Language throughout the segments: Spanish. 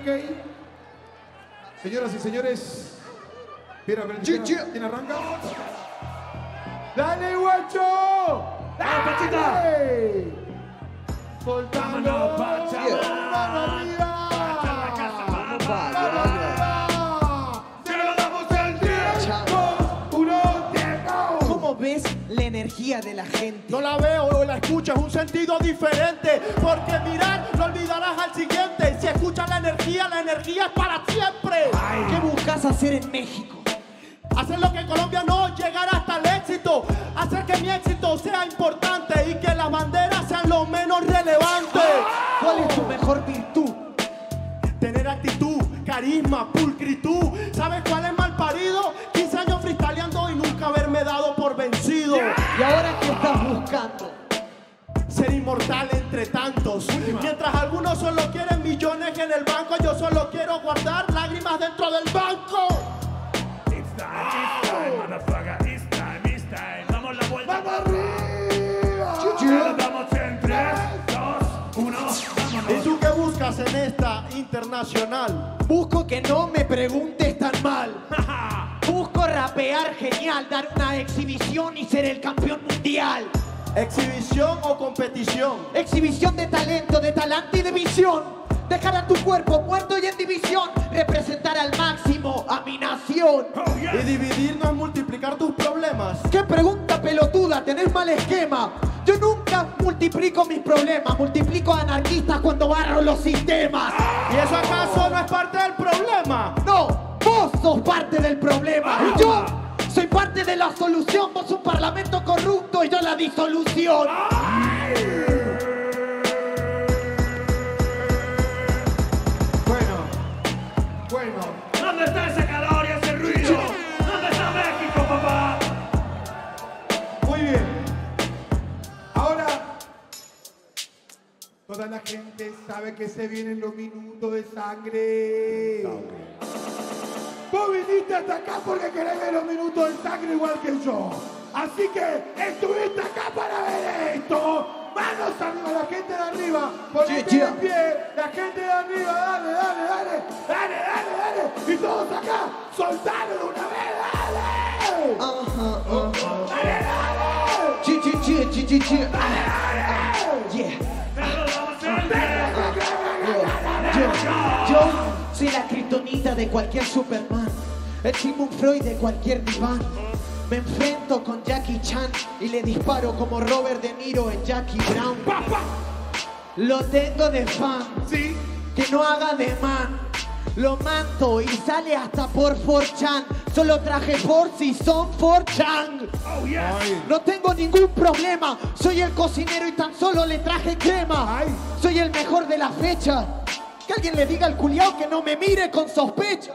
Señoras y señores, ¿quién arranca? ¡Dale, guacho! ¡Dale! ¡Soltando! ¡Mano arriba! ¿Cómo ves la energía de la gente? No la veo o la escucho, es un sentido diferente. Porque mirar, no olvidarás al siguiente. Si escuchas la energía es para siempre. ¿Qué buscas hacer en México? Hacer lo que en Colombia no, llegar hasta el éxito. Hacer que mi éxito sea importante y que las banderas sean lo menos relevante. ¿Cuál es tu mejor virtud? Tener actitud, carisma, pulcritud. ¿Sabes cuál es mal parido? 15 años freestyleando y nunca haberme dado por vencido. ¿Y ahora qué estás buscando? Ser inmortal entre tantos. Mientras algunos solo quieren millones en el banco, yo solo quiero guardar lágrimas dentro del banco. It's time, motherfucker. It's time. Damos la vuelta. ¡Vamos arriba! Nos damos en 3, 2, 1. ¿Y tú qué buscas en esta internacional? Busco que no me preguntes tan mal. Busco rapear genial, dar una exhibición y ser el campeón mundial. ¿Exhibición o competición? Exhibición de talante y de visión. Dejar a tu cuerpo muerto y en división. Representar al máximo a mi nación. ¿Y dividir no es multiplicar tus problemas? ¿Qué pregunta pelotuda? Tenés mal esquema. Yo nunca multiplico mis problemas. Multiplico anarquistas cuando barro los sistemas. ¿Y eso acaso no es parte del problema? No, vos sos parte del problema. Y yo soy parte de la solución. Vos un parlamento corrupto y yo la disolución. Bueno. ¿Dónde está ese calor y ese ruido? ¿Dónde está México, papá? Muy bien. Ahora, toda la gente sabe que se vienen los minutos de sangre. Vos viniste hasta acá porque querés ver los minutos de sangre igual que yo. Así que estuviste acá para ver esto. Manos arriba, la gente de arriba. Ponete de pie, la gente de arriba. Dale. Y todos acá, soltalo de una vez, Yo soy la kriptonita de cualquier Superman, el Sigmund Freud de cualquier diván. Me enfrento con Jackie Chan y le disparo como Robert De Niro en Jackie Brown. Lo tengo de fan, ¿sí? Que no haga de man. Lo manto y sale hasta por 4chan. Solo traje por si son 4chan. Oh, yes. No tengo ningún problema. Soy el cocinero y tan solo le traje crema. Soy el mejor de la fecha. Que alguien le diga al culiao que no me mire con sospecha.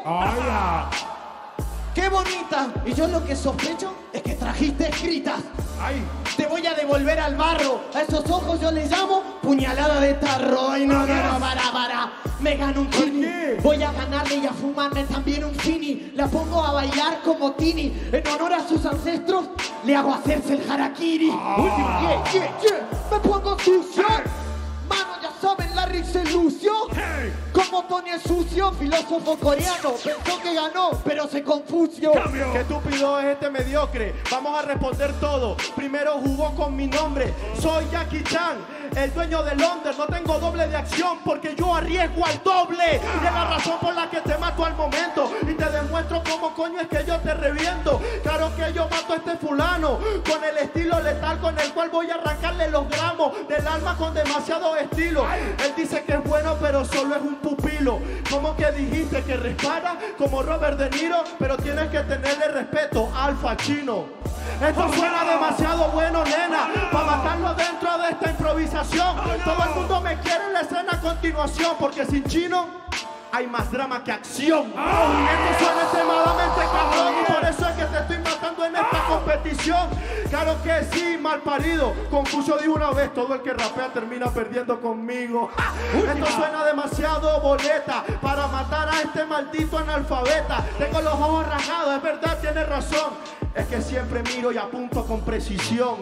¡Qué bonita! Y yo lo que sospecho es que trajiste escritas. Te voy a devolver al barro. A esos ojos yo les llamo puñalada de tarro. Ay, no, para. Me gano un kini. Voy a ganarle y a fumarme también un fini. La pongo a bailar como Tini. En honor a sus ancestros, le hago hacerse el harakiri. Me pongo sucio. Mano, ya saben, Larry se lució. Como Tony el sucio, filósofo coreano. Pensó que ganó, pero se confusió. Qué estúpido es este mediocre. Vamos a responder todo. Primero jugó con mi nombre. Soy Jackie Chan, el dueño de Londres. No tengo doble de acción porque yo arriesgo al doble. Y es la razón por la que te mato al momento. Y te demuestro cómo coño es que yo te reviento. Claro que yo mato a este fulano con el estilo letal con el cual voy a arrancarle los gramos del alma con demasiado estilo. Él dice que es bueno pero solo es un pupilo. ¿Cómo que dijiste que respara como Robert De Niro? Pero tienes que tenerle respeto al Pacino. Esto suena demasiado bueno, nena, para matarlo dentro de esta improvisación. Todo el mundo me quiere en la escena a continuación, porque sin Chino hay más drama que acción. Esto suena extremadamente cabrón y por eso es que te estoy matando en esta competición. Claro que sí, mal parido. Confucio dijo una vez, todo el que rapea termina perdiendo conmigo. Esto suena demasiado boleta para matar a este maldito analfabeta. Tengo los ojos rasgados, es verdad, tienes razón. Es que siempre miro y apunto con precisión.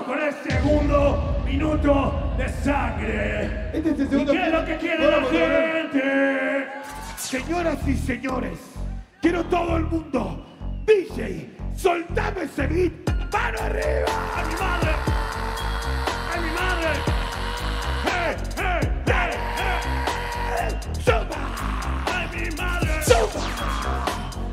vamos con el segundo minuto de sangre. Este es el segundo. ¿Y qué es lo que quiere la gente? Señoras y señores, quiero todo el mundo. DJ, soltame ese beat. ¡Mano arriba! ¡A mi madre! ¡A mi madre! ¡Hey, hey, hey, hey! ¡Suba! ¡A mi madre! ¡Suba!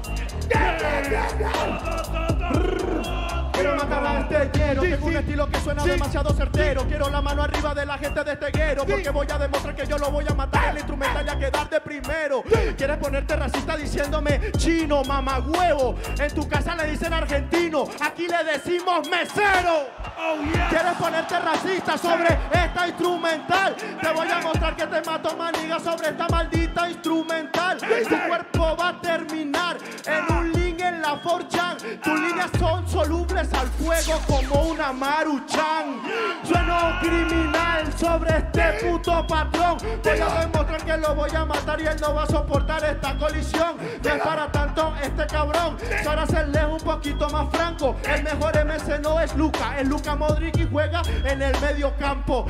Quiero matar a este ñero, tengo un estilo que suena demasiado certero. Quiero la mano arriba de la gente de este guero, porque voy a demostrar que yo lo voy a matar en la instrumental y a quedar de primero. Quieres ponerte racista diciéndome chino, mamagüevo. En tu casa le dicen argentino, aquí le decimos mesero. Quieres ponerte racista sobre esta instrumental. Te voy a mostrar que te mato, maniga, sobre esta maldita instrumental. Tu cuerpo va a terminar en un link en la 4chan. Tus líneas son solubles al fuego como una Maruchan. Sueno criminal sobre este puto patrón. Voy a demostrar que lo voy a matar y él no va a soportar esta colisión. No es para tanto este cabrón. Para serles un poquito más franco, el mejor MC no es Luka, es Luka Modric y juega en el medio campo.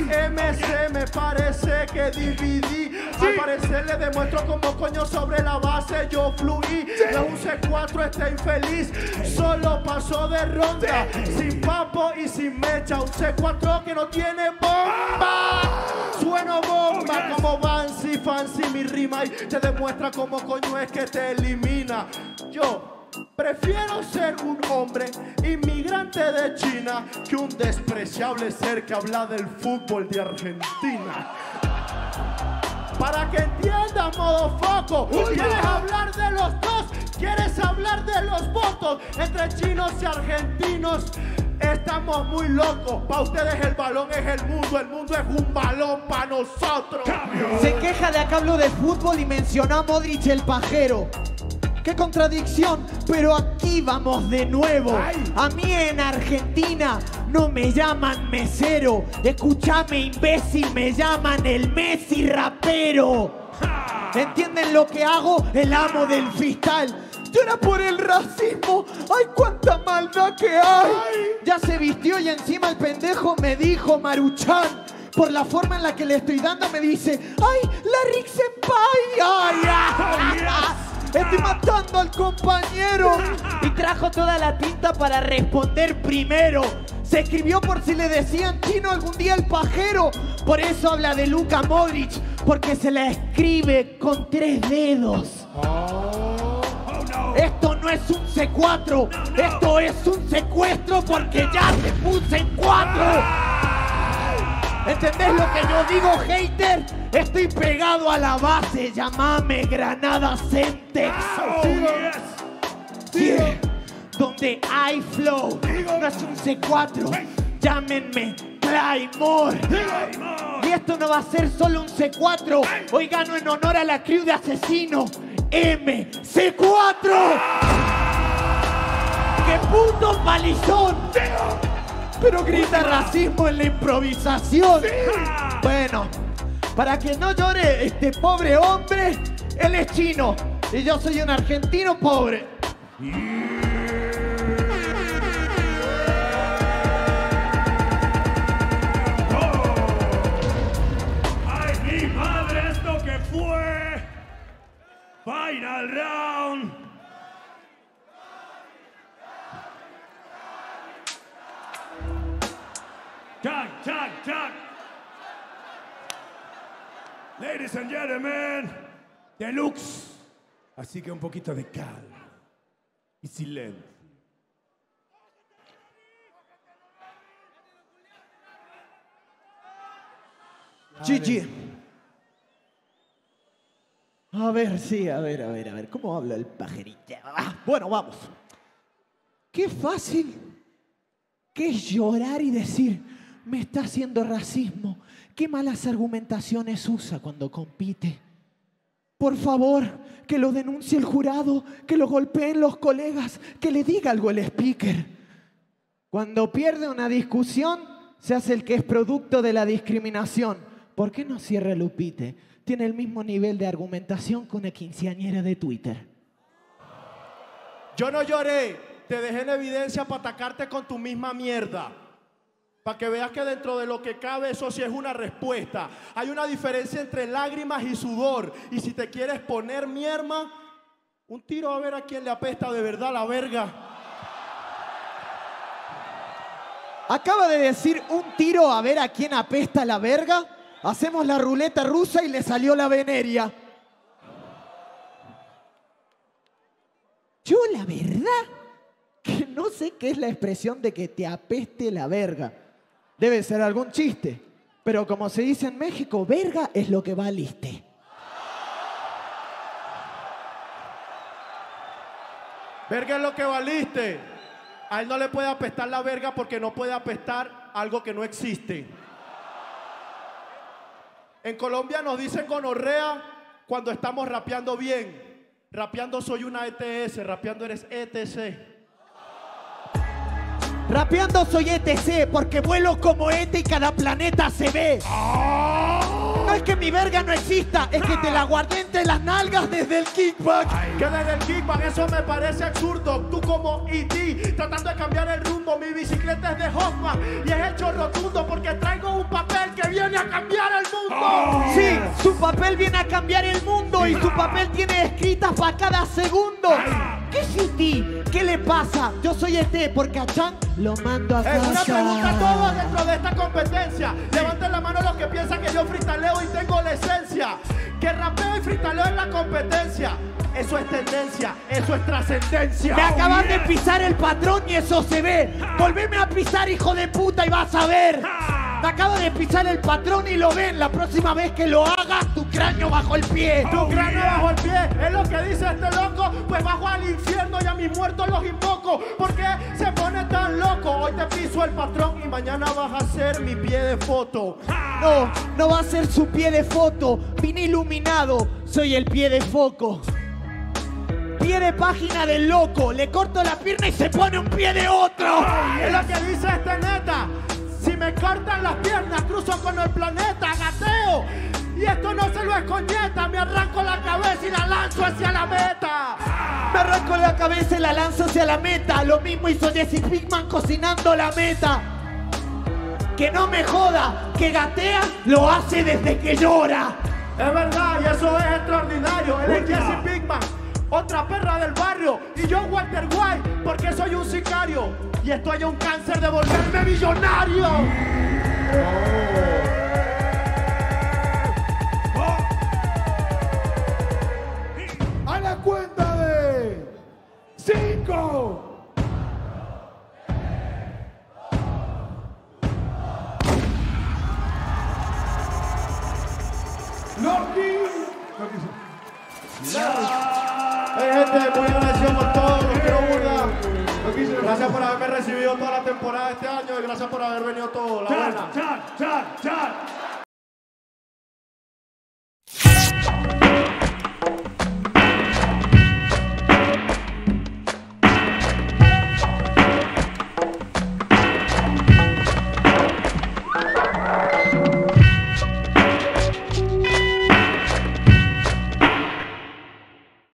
MC me parece que dividí. Al parecer le demuestro como coño sobre la base yo fluí. La UC4 está infeliz, solo pasó de ronda, sin papo y sin mecha. Un C4 que no tiene bomba. Sueno bomba como Bansi, Fancy mi rima y te demuestra cómo coño es que te elimina. Yo prefiero ser un hombre inmigrante de China que un despreciable ser que habla del fútbol de Argentina. Para que entiendas, modo foco, ¿quieres hablar de los dos? ¿Quieres hablar de los votos? Entre chinos y argentinos estamos muy locos. Para ustedes el balón es el mundo es un balón para nosotros. Se queja de acá hablo de fútbol y menciona a Modric el pajero. ¡Qué contradicción! Pero aquí vamos de nuevo. A mí en Argentina no me llaman mesero. Escúchame, imbécil, me llaman el Messi rapero. ¿Entienden lo que hago? El amo del fiscal. Llora por el racismo. ¡Ay, cuánta maldad que hay! Ya se vistió y encima el pendejo me dijo Maruchan. Por la forma en la que le estoy dando me dice ¡ay, la Rick Senpai! ¡Ay, ay! Estoy matando al compañero. Y trajo toda la tinta para responder primero. Se escribió por si le decían chino algún día el pajero. Por eso habla de Luka Modric, porque se la escribe con 3 dedos. Esto no es un C4, esto es un secuestro porque ya te puse en 4. ¿Entendés lo que yo digo, hater? Estoy pegado a la base, llamame Granada Centex. Donde hay flow, no es un C4, llámenme Claymore. Y esto no va a ser solo un C4, hoy gano en honor a la crew de asesino MC4. ¡Qué puto palizón! Pero grita racismo en la improvisación. Bueno, para que no llore este pobre hombre, él es chino y yo soy un argentino pobre. ¡Ay, mi madre! Esto que fue Final Round. Chang, chang, chang. Ladies and gentlemen, deluxe. Así que un poquito de calma y silencio. Gigi. A ver, sí, a ver. ¿Cómo habla el pajerito? Bueno, vamos. Qué fácil que es llorar y decir, me está haciendo racismo. Qué malas argumentaciones usa cuando compite. Por favor, que lo denuncie el jurado, que lo golpeen los colegas, que le diga algo el speaker. Cuando pierde una discusión, se hace el que es producto de la discriminación. ¿Por qué no cierra Lupite? Tiene el mismo nivel de argumentación que una quinceañera de Twitter. Yo no lloré, te dejé en evidencia para atacarte con tu misma mierda. Para que veas que dentro de lo que cabe eso sí es una respuesta. Hay una diferencia entre lágrimas y sudor. Y si te quieres poner mierma, un tiro a ver a quién le apesta de verdad la verga. Acaba de decir un tiro a ver a quién apesta la verga. Hacemos la ruleta rusa y le salió la veneria. Yo la verdad que no sé qué es la expresión de que te apeste la verga. Debe ser algún chiste. Pero como se dice en México, verga es lo que valiste. Verga es lo que valiste. A él no le puede apestar la verga porque no puede apestar algo que no existe. En Colombia nos dicen gonorrea cuando estamos rapeando bien. Rapeando soy una ETS, rapeando eres ETC. Rapeando soy ETC porque vuelo como ET y cada planeta se ve. No es que mi verga no exista, es que te la guardé entre las nalgas desde el kickback. Que desde el kickback eso me parece absurdo. Tú como E.T. tratando de cambiar el rumbo. Mi bicicleta es de Hoffman y es hecho rotundo porque traigo un papel que viene a cambiar el mundo. Sí, su papel viene a cambiar el mundo y su papel tiene escritas para cada segundo. ¿Qué es E.T.? ¿Qué le pasa? Yo soy ET porque a Chan lo mando a casa. Es una pregunta a todos dentro de esta competencia. Levanten la mano los que piensan que yo freestaleo y tengo la esencia. Que rapeo y freestaleo en la competencia. Eso es tendencia, eso es trascendencia. Me acaban de pisar el patrón y eso se ve. Volveme a pisar, hijo de puta, y vas a ver. Me acabo de pisar el patrón y lo ven. La próxima vez que lo hagas, tu cráneo bajo el pie. Tu cráneo bajo el pie, es lo que dice este loco. Pues bajo al infierno y a mis muertos los invoco. ¿Por qué se pone tan loco? Hoy te piso el patrón y mañana vas a ser mi pie de foto. No, no va a ser su pie de foto. Vine iluminado, soy el pie de foco. Pie de página del loco. Le corto la pierna y se pone un pie de otro. Es lo que dice este neta. Si me cortan las piernas, cruzo con el planeta, gateo. Y esto no se lo escoñeta. Me arranco la cabeza y la lanzo hacia la meta. Me arranco la cabeza y la lanzo hacia la meta. Lo mismo hizo Jesse Pinkman cocinando la meta. Que no me joda, que gatea lo hace desde que llora. Es verdad, y eso es extraordinario. Él es Jesse Pinkman, otra perra del barrio. Y yo Walter White, porque soy un sicario. Y estoy a un cáncer de volverme millonario. A la cuenta de 5. Loki. Gente, muy agradecido por todo, los quiero burda. Gracias por haberme recibido toda la temporada de este año y gracias por haber venido todo. La buena. Chan, chan, chan.